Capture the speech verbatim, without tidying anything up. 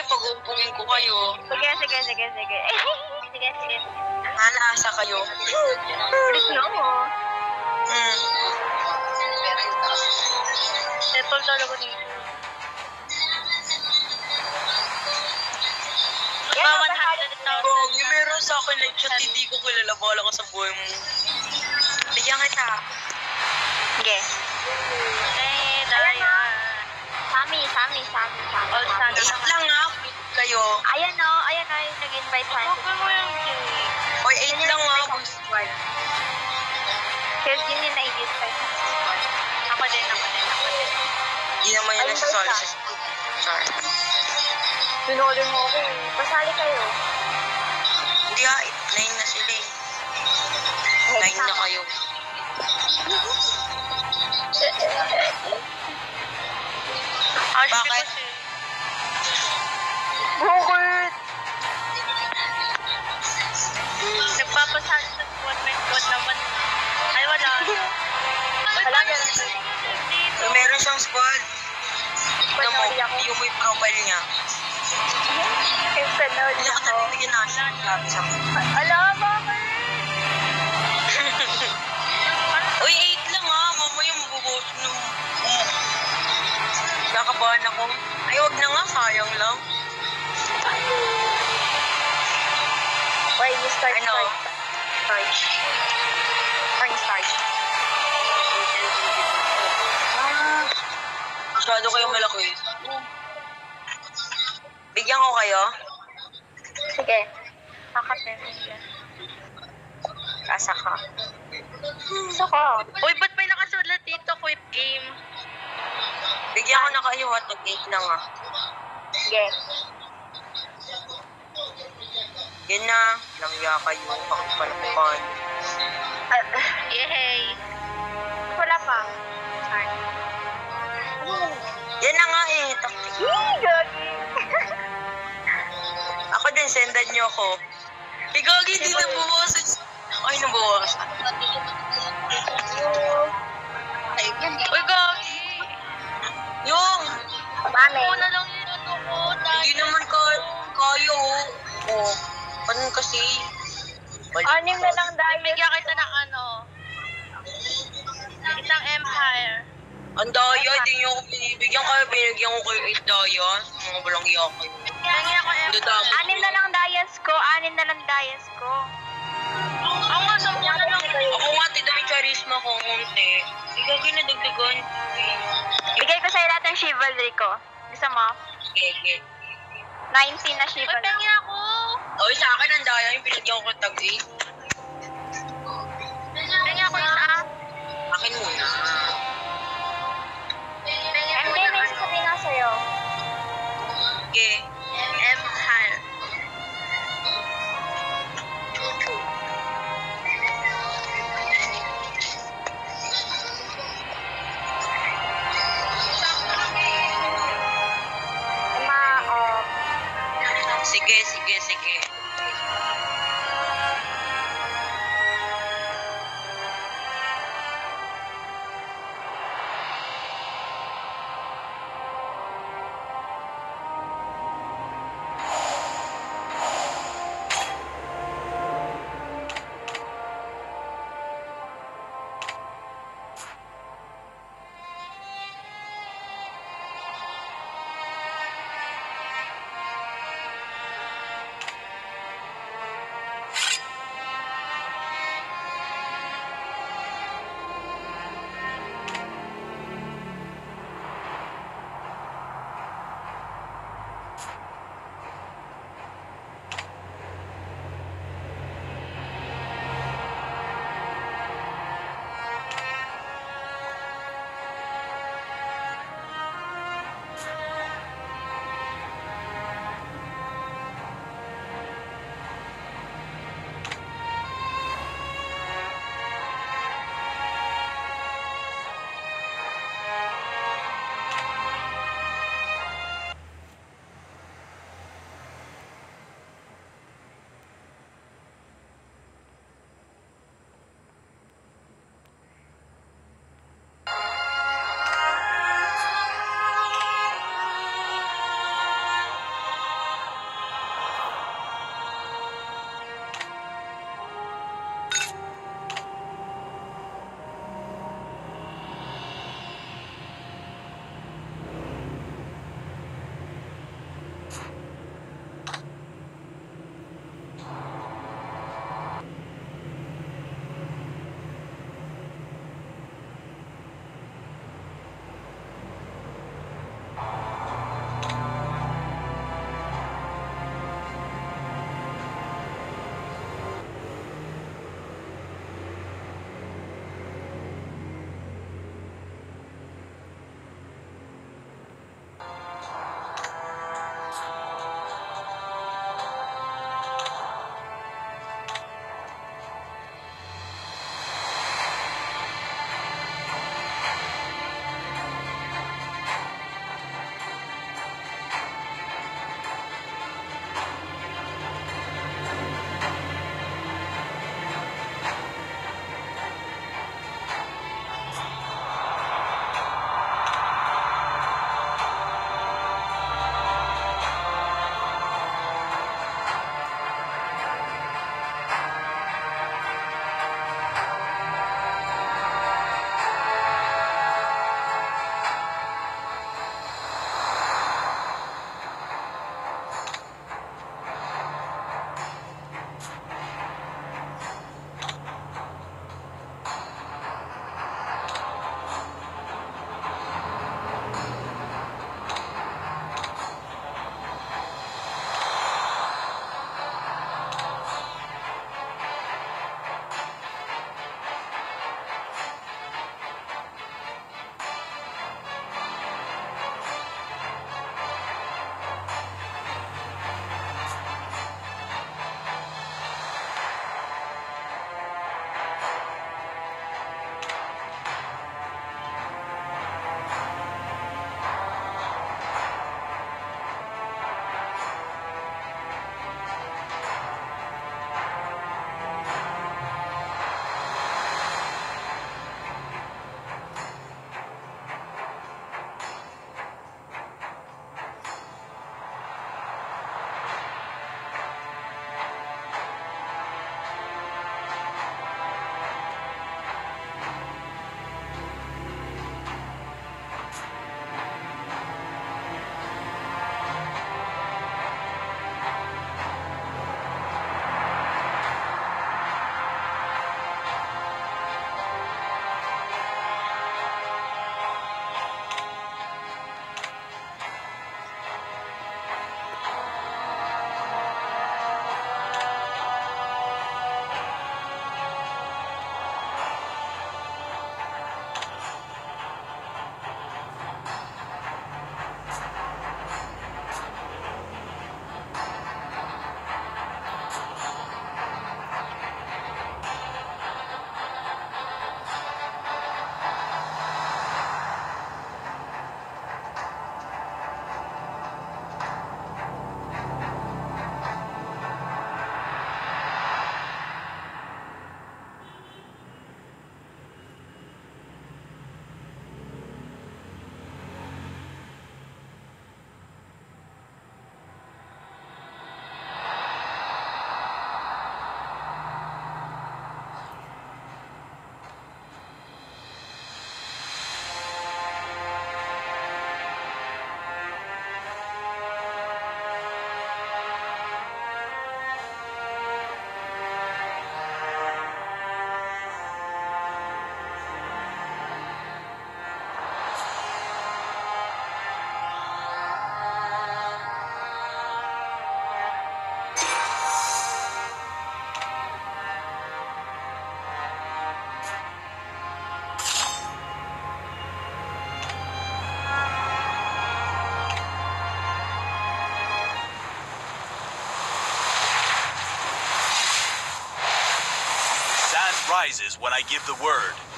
pag-uupungin ko kayo. Sige, sige, sige, sige. Sige, sige. Nalaasa kayo. Please no. Hmm. Settle talaga dito. Ba, one hundred thousand. Pogi, meron sa akin like chat, hindi ko kilala. Bala ka sa buhay mo. Bigyan kita. Sige. Eh, daya. Sami, Sami, Sami, Sami. All sana. Eight lang nga. Kayo. Ayan o, ayan o, yung nag-invite sa akin. Huwag mo yung cake. Oy, eight lang nga. Boss. Kaya yun yung na-invite sa Discord. Ako din, ako din, ako din. Hindi naman yan Ayun, nasasali boss, sa char. Pinuli mo ako eh. Pasali kayo. Hindi ah, nine na sila eh. Nine na kayo. Ash, Bakit? kasi. Bakit? Nagpapasali sa squad, my squad naman. Ay, wala. Ay, Wala paano yan. dito? So, meron siyang squad. Tignan mo, Panoli ako. yung may profile niya. Yung panoli Hindi ako. ako nabibigyan na siya. Grabe siya. Ala, bakit? Uy, eight lang ah. Mamaya mabubuhos na. Kakabahan ako. Ay, wag na nga. Sayang lang. Why you start, Ano? start, start. Or you start. Ah, Masyado kayo malaki. Bigyan ko kayo. sige. Kakaterin yan. Asa ka. Gusto ko. Uy, ba't may nakasulat dito? Quick game. Bigyan ko na kayo at nag-eight na nga. Sige. Yan na. Langya kayo. Pakipalakukan. Ah, Yay. wala pa. Start. Ano yun? Yan na nga eh. Taktik. Ih, gagi. Ako din, sendan niyo ako. Eh, Gagi, di nabuwasan. Ay, nabuwasan. Uy, Gagi. Yung! Mami. Ako na lang yun ano ko. Hindi naman ka kaya oh. Oh, paano kasi? Balik Anim na lang dahil. Bigyan kita ng ano. Isang empire. Ang daya, hindi niyo ako binibigyan kaya binigyan ko kayo eight daya. Mga walang iya kayo. Bigyan ako empire. Dadami. Anim na lang dayas ko. Anim na lang dayas ko. Ako nga, sabi ko na lang. Ako nga, tidami charisma ko ngunti. Ikaw ginadagdagan. Bigay ko sa'yo lahat ng chivalry ko. Gusto mo? Gege. nineteen na Uy, chivalry. pengi ako. Oy, sa akin ang daya yung binigyan ko tag eight. Pengi ako isa. Akin muna. Pengi ako Hindi, may na sasabihin na sa'yo. Ge. empire. Ma, oh. Sige, sige, sige. prizes when I give the word.